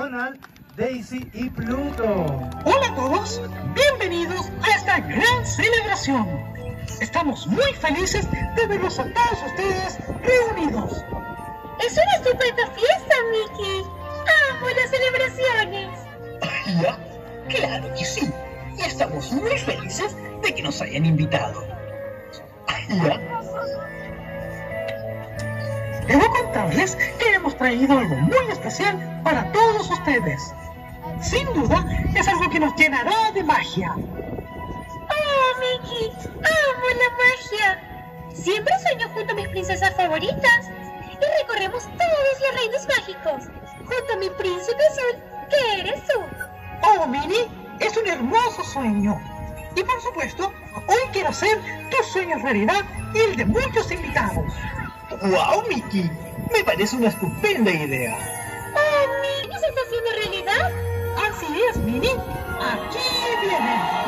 Donald, Daisy y Pluto. Hola a todos, bienvenidos a esta gran celebración. Estamos muy felices de verlos a todos ustedes reunidos. Es una estupenda fiesta, Mickey. ¡Amo las celebraciones! ¿Ya? Claro que sí. Y estamos muy felices de que nos hayan invitado. ¿Ya? Debo contarles que hemos traído algo muy especial para todos ustedes. Sin duda, es algo que nos llenará de magia. ¡Oh, Mickey! ¡Amo la magia! Siempre sueño junto a mis princesas favoritas. Y recorremos todos los reinos mágicos. Junto a mi príncipe azul, que eres tú. Oh, Minnie, es un hermoso sueño. Y por supuesto, hoy quiero hacer tus sueños realidad y el de muchos invitados. ¡Wow, Mickey! Me parece una estupenda idea. ¡Oh, Mickey! ¿Se está haciendo realidad? Así es, Minnie. Aquí viene.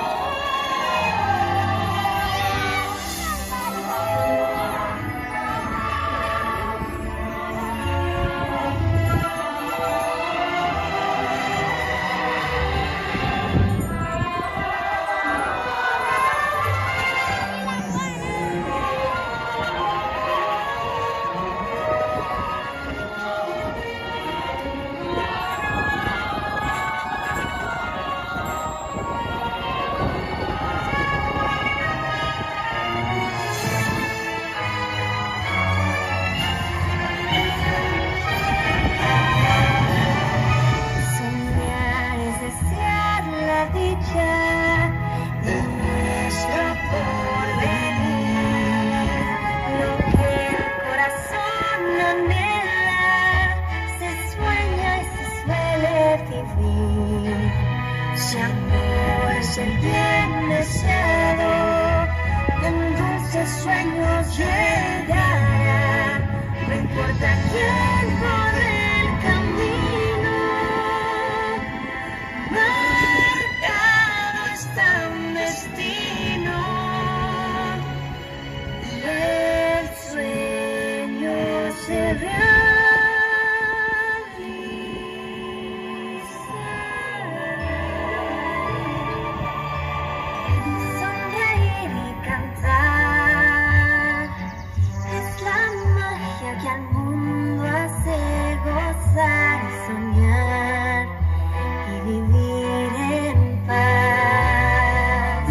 Sueños llegarán, no importa quién por el camino, marcado está un destino, y el sueño se realiza. Sonreír y cantar. Que al mundo hace gozar y soñar y vivir en paz.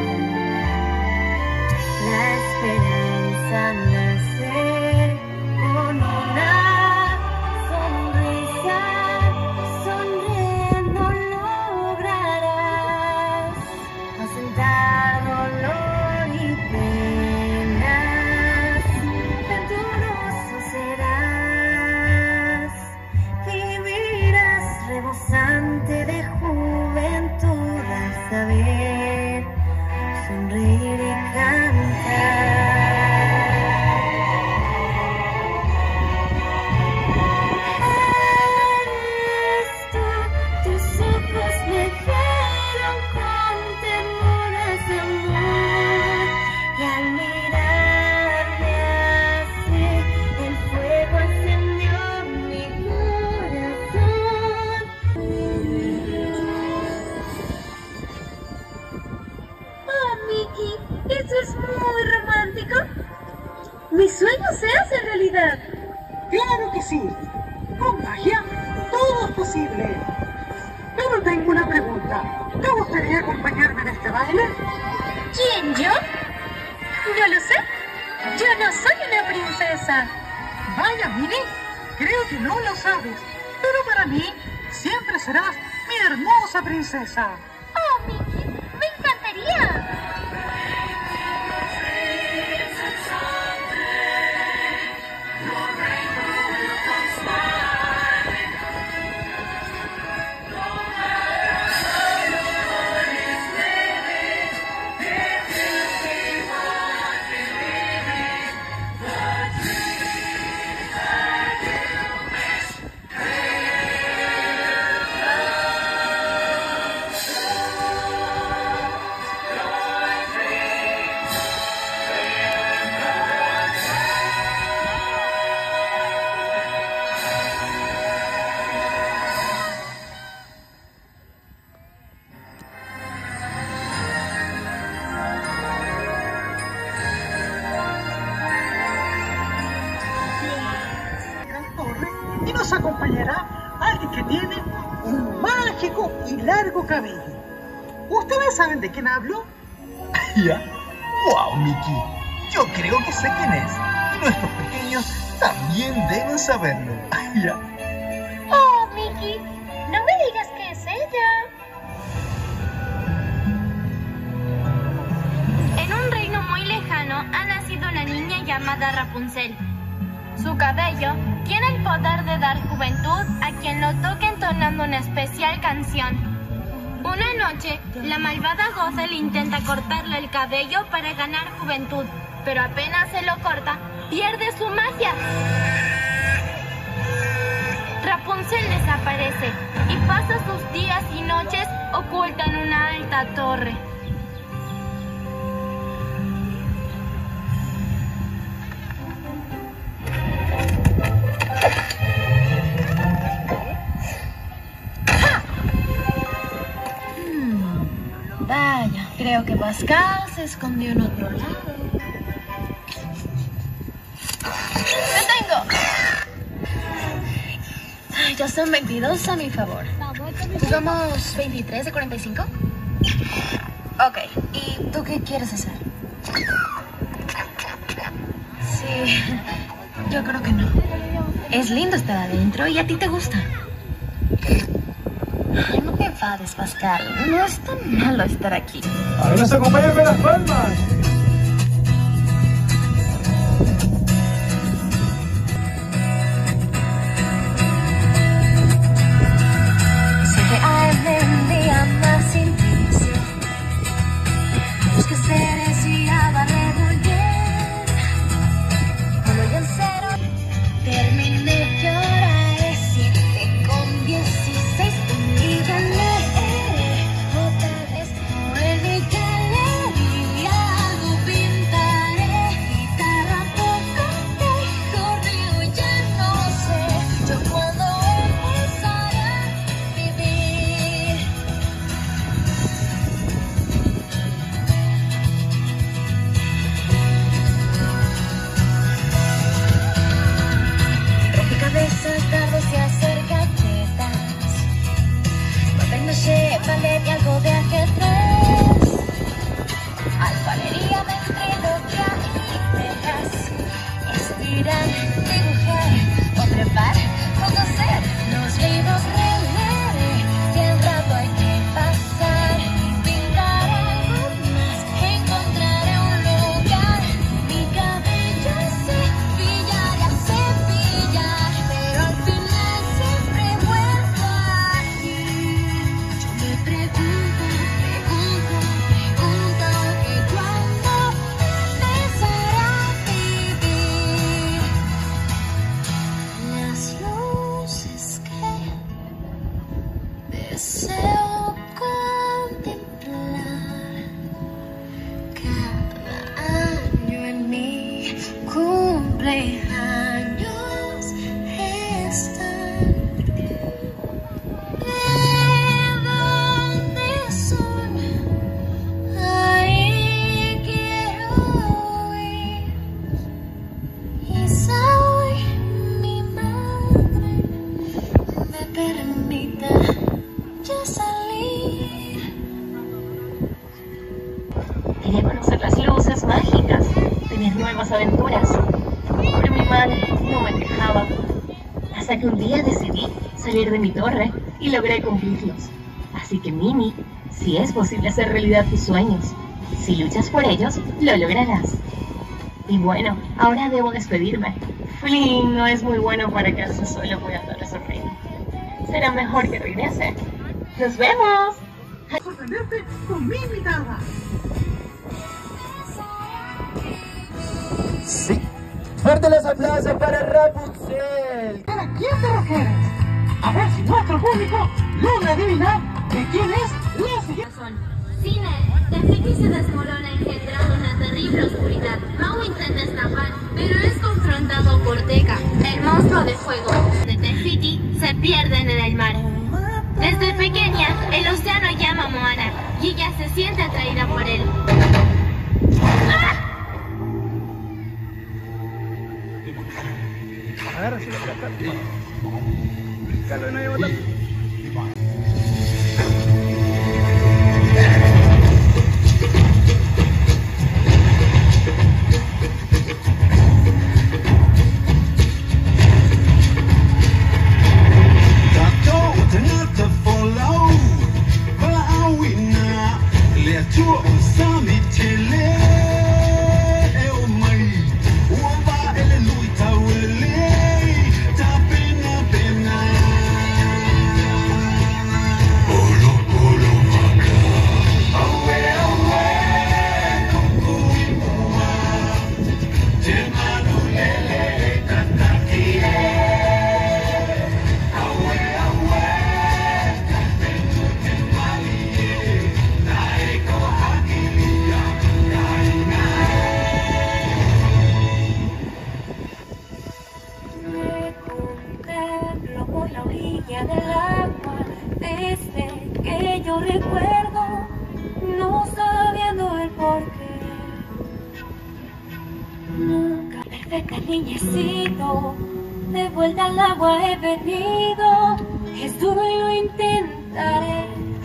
La esperanza nace con una sonrisa, sonriendo lograrás ausentar dolor y penas. Serás, vivirás rebosante de juventud al saber sonreír y cantar. Eres tú, tus ojos me vieron con ternuras de amor y al mirarme así el fuego encendió mi corazón. ¡Oh, Mickey! ¡Eso es muy romántico! ¡Mi sueño se hace realidad! Claro que sí. Con magia, todo es posible. Pero tengo una pregunta. ¿Te gustaría acompañarme en este baile? ¿Quién, yo? No lo sé. Yo no soy una princesa. Vaya, Minnie, creo que no lo sabes. Pero para mí, siempre serás mi hermosa princesa. ¡Oh, Mickey! ¡Me encantaría! acompañará alguien que tiene un mágico y largo cabello. ¿Ustedes saben de quién hablo? ¿Ya? ¡Wow, Mickey! Yo creo que sé quién es. Y nuestros pequeños también deben saberlo. ¿Ya? Oh, Mickey, no me digas que es ella. En un reino muy lejano ha nacido una niña llamada Rapunzel. Su cabello tiene el poder de dar juventud a quien lo toque entonando una especial canción. Una noche, la malvada Gothel intenta cortarle el cabello para ganar juventud, pero apenas se lo corta, pierde su magia. Rapunzel desaparece y pasa sus días y noches oculta en una alta torre. Vaya, creo que Pascal se escondió en otro lado. ¡Lo tengo! Ay, ya son 22 a mi favor. ¿Jugamos 23 de 45? Ok, ¿y tú qué quieres hacer? Sí, yo creo que no. Es lindo estar adentro y a ti te gusta. Ay, no te enfades, Pascal. No es tan malo estar aquí. A ver, nos acompañan con las palmas. Sé que algún día más sin ti. Busque seres y agarré muy bien. Como yo en cero terminé, lloraré 7 con 16. Y gané otra vez por el mi galería. Algo pintaré, guitarra poco mejor, digo, ya no sé yo cuándo empezaré a vivir. Rompecabezas, dardos y hacer galletas. Papel maché, ballet y algo de ajedrez. Alfarería, ventriloquia y tejas. Estirar, dibujar o trepar, conocer los libros, releeré. Si el rato hay que pasar, pintaré algo más, encontraré un lugar. Mi cabello cepillar y a cepillar, pero al final siempre vuelvo aquí. Yo me pregunto que cuándo empezaré a vivir. Las luces que deseo contemplar cada año en mi cumpleaños están. ¿De dónde son? Ahí quiero ir. Quizá hoy mi madre me permita ya salir. Quería conocer las luces mágicas, tener nuevas aventuras. Pero mi madre no me dejaba. Hasta que un día decidí salir de mi torre y logré cumplirlos. Así que, Mimi, si es posible hacer realidad tus sueños, si luchas por ellos, lo lograrás. Y bueno, ahora debo despedirme. Flynn no es muy bueno para quedarse solo cuidando de su reino. Será mejor que regrese. ¡Nos vemos! Sorprenderte con mi invitada. Sí. Fuerte los aplausos para Rapunzel. ¿A quién te refieres? A ver si nuestro público logra adivinar de quién es la siguiente. Cine, Tefiti se desmorona engendrando una terrible oscuridad. Mau intenta escapar, pero es confrontado por Teca, el monstruo de fuego. De Tefiti se pierden en el mar. Desde pequeña, el océano llama a Moana y ella se siente atraída por él. Agárrase la plata. Niñecito, de vuelta al agua he venido, es duro y lo intentaré.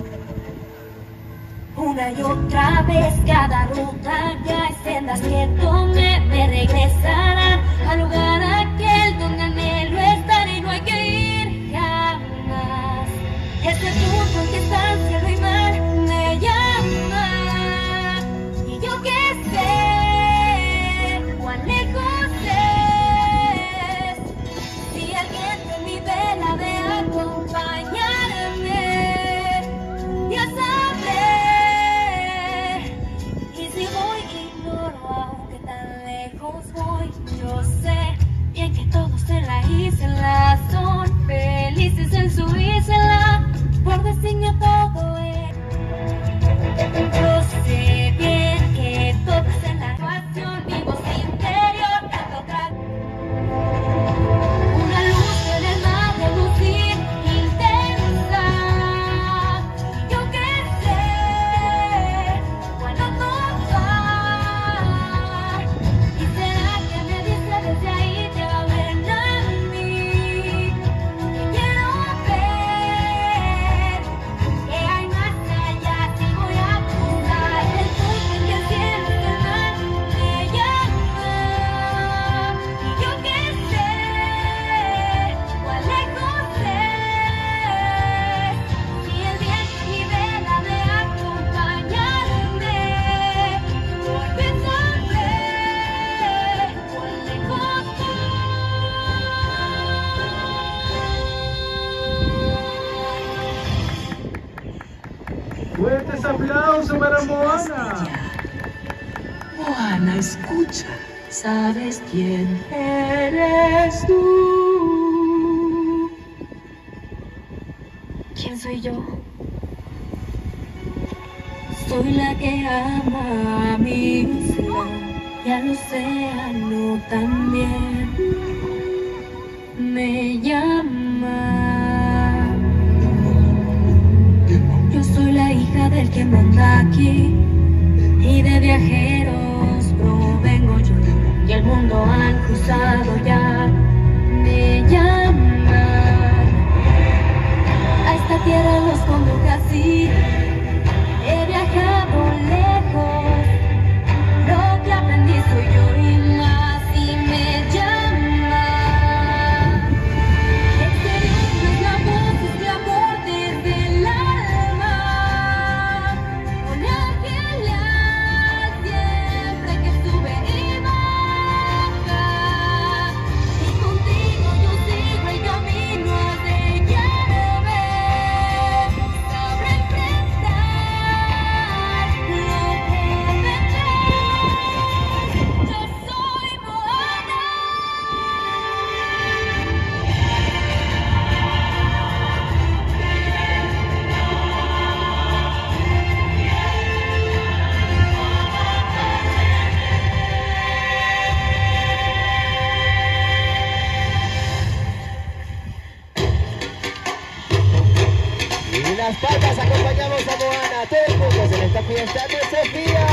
Una y otra vez cada ruta ya es sendas que tomé, me regresarán al lugar aquel donde anhelo estar y no hay que ir jamás. Este punto en que está el cielo y mar me llama, y yo que sé cuán lejos es, si el viento en mi vela de acompañarme, ya sabré. Y si voy ignoro aunque tan lejos voy, yo sé bien que todos en la isla son felices en su isla, por designio todo es. Yo sé bien que todos en la ecuación vivos interior tanto una luz en el mar de lucir intensa. Yo que sé cuando no va, y será que me dice desde ahí te va a ver a mí, que quiero ver que hay más allá, si voy a buscar el punto en que el cielo y el mar me llaman, y yo que sé cuán lejos es, si el viento y vela de acompañarme, porque sabré cuán lejos Fuertes aplausos para Moana. Moana, escucha. ¿Sabes quién eres tú? ¿Quién soy yo? Soy la que ama a mi isla y al océano también. Me llama. Yo soy la hija del que manda aquí y de viajeros provengo yo, y el mundo han cruzado ya. Me llaman. A esta tierra los conduje así. He viajado lejos, lo que aprendí soy yo y más, y me llama. Exterior es la voz, es de amor desde el alma, un ángel siempre que sube y baja, y contigo yo sigo el camino de llave, sabré enfrentar lo que vendrá. Yo soy Moana. Y las palmas acompañamos a Moana. Todos juntos en esta fiesta de Sofía.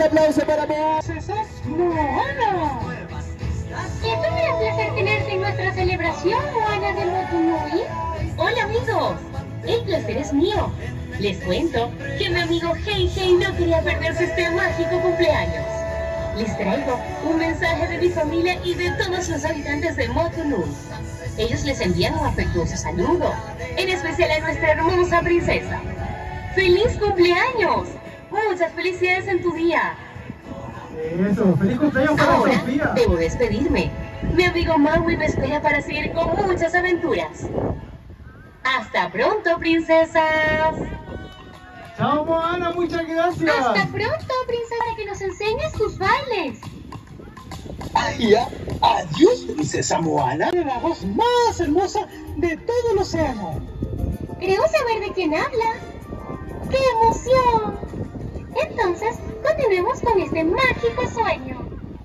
aplauso para Moana. ¡Princesas Moana! Es un gran placer tenerte en nuestra celebración, Moana de Motunui. Hola amigos, el placer es mío. Les cuento que mi amigo Hei Hei no quería perderse este mágico cumpleaños. Les traigo un mensaje de mi familia y de todos los habitantes de Motunui. Ellos les envían un afectuoso saludo, en especial a nuestra hermosa princesa. ¡Feliz cumpleaños! ¡Muchas felicidades en tu día! Eso, feliz cumpleaños para Ahora Sofía. debo despedirme. Mi amigo Maui me espera para seguir con muchas aventuras. ¡Hasta pronto, princesas! Chao, Moana, muchas gracias. Hasta pronto, princesa, para que nos enseñes tus bailes. Ya. Adiós, princesa Moana. La voz más hermosa de todo el océano. Creo saber de quién habla. ¡Qué emoción! Entonces, continuemos con este mágico sueño.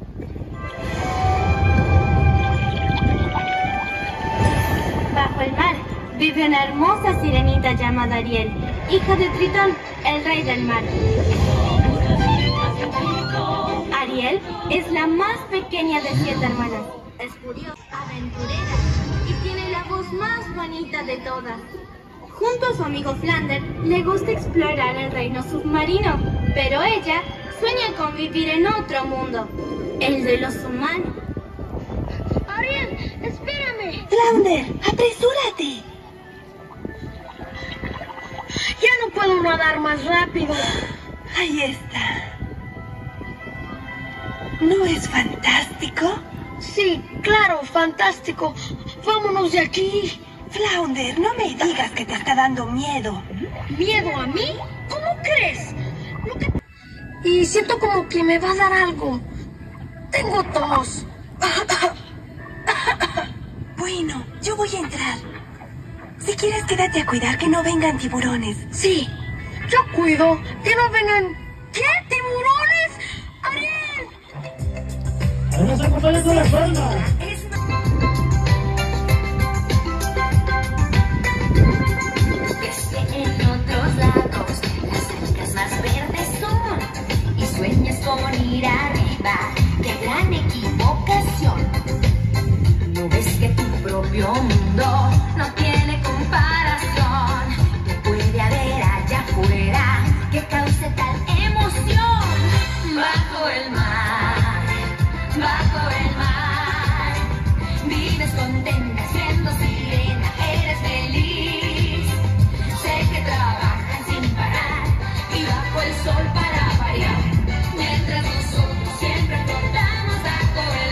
Bajo el mar vive una hermosa sirenita llamada Ariel, hija de Tritón, el rey del mar. Ariel es la más pequeña de 7 hermanas. Es curiosa, aventurera y tiene la voz más bonita de todas. Junto a su amigo Flander, le gusta explorar el reino submarino, pero ella sueña con vivir en otro mundo, el de los humanos. Ariel, espérame. Flounder, apresúrate. Ya no puedo nadar más rápido. Ahí está. ¿No es fantástico? Sí, claro, fantástico. Vámonos de aquí. Flounder, no me digas que te está dando miedo. ¿Miedo a mí? ¿Cómo crees? Y siento como que me va a dar algo. Tengo tos. Bueno, yo voy a entrar. Si quieres, quédate a cuidar que no vengan tiburones. Sí, yo cuido. Que no vengan... ¿Qué? ¿Tiburones? ¡Ariel! ¡Nos acompaña con las palmas! En otros lados las algas más verdes son y sueñas con ir arriba, qué gran equivocación. ¿No ves que tu propio mundo no tiene comparación? ¿Qué puede haber allá afuera que cause tal emoción? Bajo el mar, vives contenta siendo sirena, eres feliz. Sé que trabajan sin parar y bajo el sol para variar, mientras nosotros siempre flotamos bajo el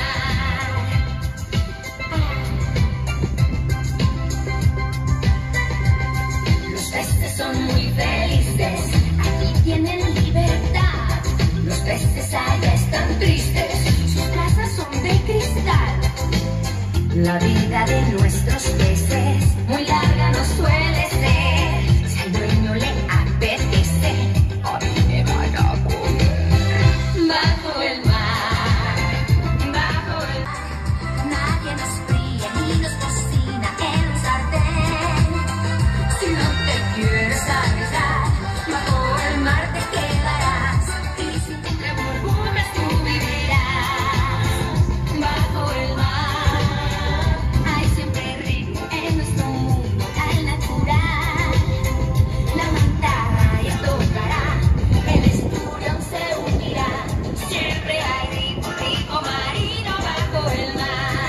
mar. Los peces son muy felices, aquí tienen libertad. Los peces allá están tristes, sus casas son de cristal. La vida de nuestros peces muy larga no suele ser. Si al dueño le apetece, hoy me van a comer. Bajo el mar, nadie nos fría ni nos cocina en un sartén. Si no te quieres arriesgar, bajo el mar te quedarás y sin entre burbujas tú vivirás. Bajo el mar hay siempre ritmo en nuestro mundo al natural. La mantarraya tocará, el esturión se unirá. Siempre hay ritmo, ritmo marino bajo el mar.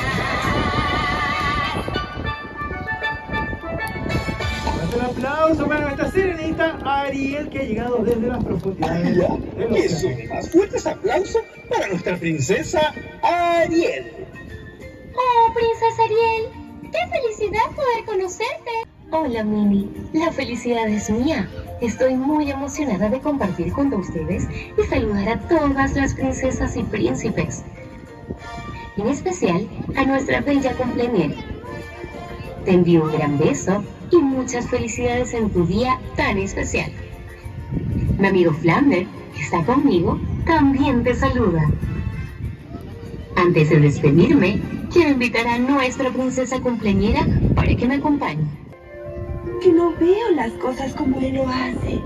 Un aplauso para nuestra sirenita Ariel, que ha llegado desde las profundidades del Eso, océano. más fuertes aplausos para nuestra princesa Ariel. Oh, princesa Ariel. ¡Qué felicidad poder conocerte! Hola Mini, la felicidad es mía. Estoy muy emocionada de compartir junto a ustedes y saludar a todas las princesas y príncipes. En especial a nuestra bella cumpleañera. Te envío un gran beso y muchas felicidades en tu día tan especial. Mi amigo Flander, que está conmigo, también te saluda. Antes de despedirme, quiero invitar a nuestra princesa cumpleañera para que me acompañe. Que no veo las cosas como él lo hace.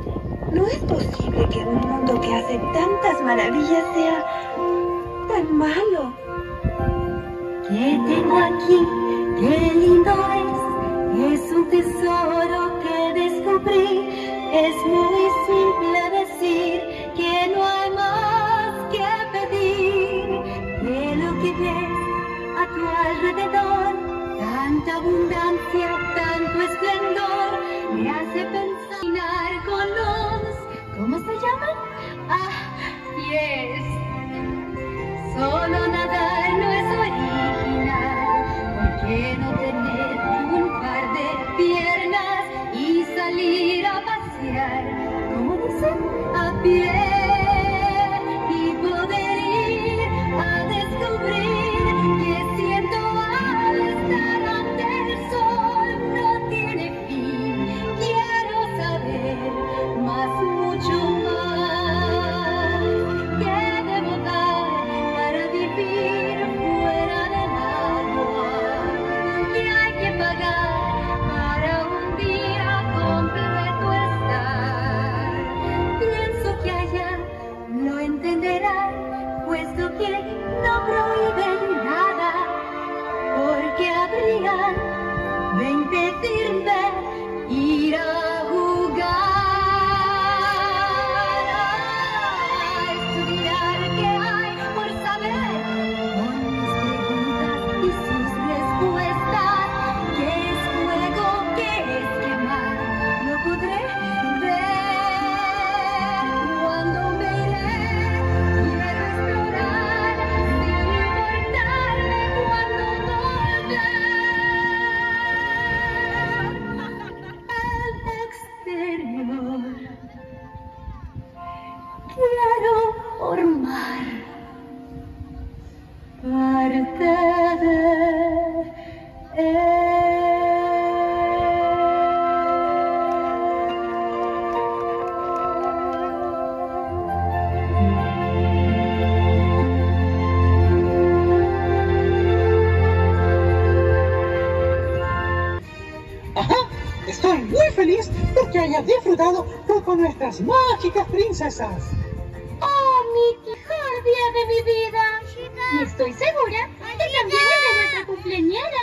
No es posible que un mundo que hace tantas maravillas sea tan malo. ¿Qué tengo aquí? ¡Qué lindo es! Es un tesoro que descubrí. Es muy simple decir que no hay más que pedir. De lo que ves a tu alrededor, tanta abundancia, tanto esplendor, me hace pensar con los... ¿Cómo se llaman? Ah, yes. Solo nadar no es original. ¿Por qué no tener un par de piernas y salir a pasear? ¿Cómo dicen? A pie. Y poder ir a descubrir que siento al estar ante el sol no tiene fin. Quiero saber más, mucho más. ¿Qué debo dar para vivir fuera del agua? ¿Qué hay que pagar para un día completo estar? Pienso que allá lo entenderán, puesto que no prohíben nada, porque habrían de impedirme ir a jugar, a estudiar qué hay por saber, con mis preguntas y sus respuestas. ¿Qué es fuego? ¿Qué es quemar? Lo podré ver cuando me iré. Quiero explorar sin importarme cuando volver al exterior. Quiero formar parte de él. Ajá, estoy muy feliz porque haya disfrutado con nuestras mágicas princesas. ¡Oh, mi mejor día de mi vida! Y estoy segura que también es de nuestra cumpleañera.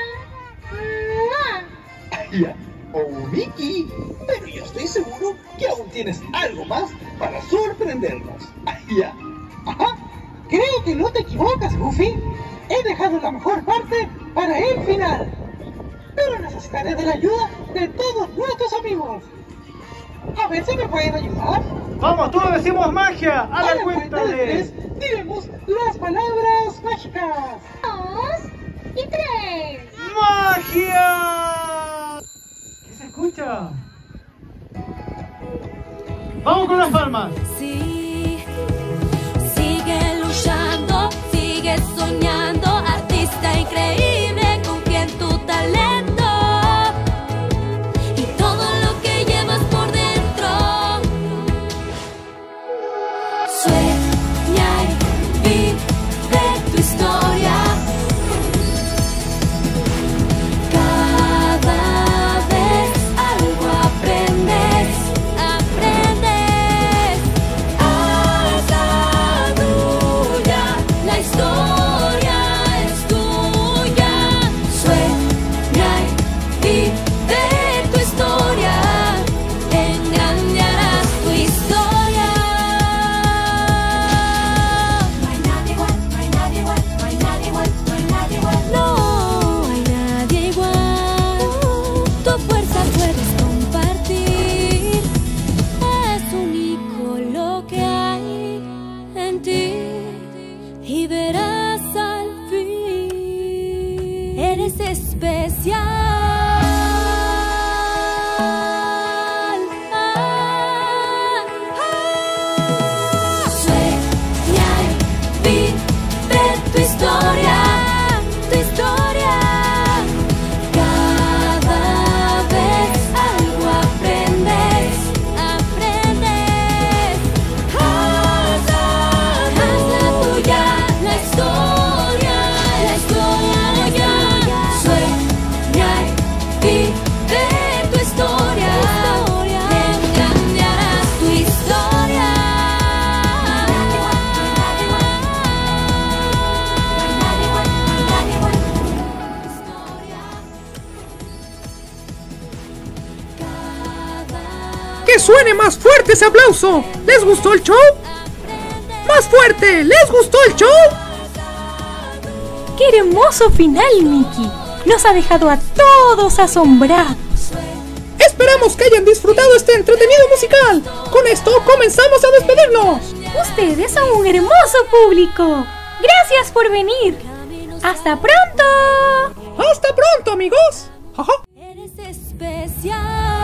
¡Mua! Ya. Oh, Mickey. Pero yo estoy seguro que aún tienes algo más para sorprendernos. Ya. Ajá, creo que no te equivocas, Goofy. He dejado la mejor parte para el final. Pero necesitaré de la ayuda de todos nuestros amigos. A ver si me pueden ayudar. Vamos, todos decimos magia. A la cuenta de tres, diremos las palabras mágicas. 2 y 3. ¡Magia! ¿Qué se escucha? Vamos con las palmas. Sí, sigue luchando, sigue soñando, artista increíble, confía en tu talento y todo lo que llevas por dentro. Sueña y vive tu historia. Cada vez algo aprendes, aprendes. Haz la tuya, la historia es tuya. Sueña y vive tu historia, engrandearás tu historia. No hay nadie igual, no hay nadie igual, no hay nadie igual, no hay nadie igual. No hay nadie igual. Tu fuerza puedes compartir. Es único lo que hay en ti y verás al fin. Eres especial. Sueña y vive tu historia, tu historia. Cada vez algo aprendes, aprendes. Haz la tuya, la historia, la historia. Sueña y suene más fuerte ese aplauso! ¿Les gustó el show? ¡Más fuerte! ¿Les gustó el show? ¡Qué hermoso final, Mickey! Nos ha dejado a todos asombrados. Esperamos que hayan disfrutado este entretenido musical. Con esto comenzamos a despedirnos. Ustedes son un hermoso público. Gracias por venir. ¡Hasta pronto! ¡Hasta pronto, amigos! Eres especial.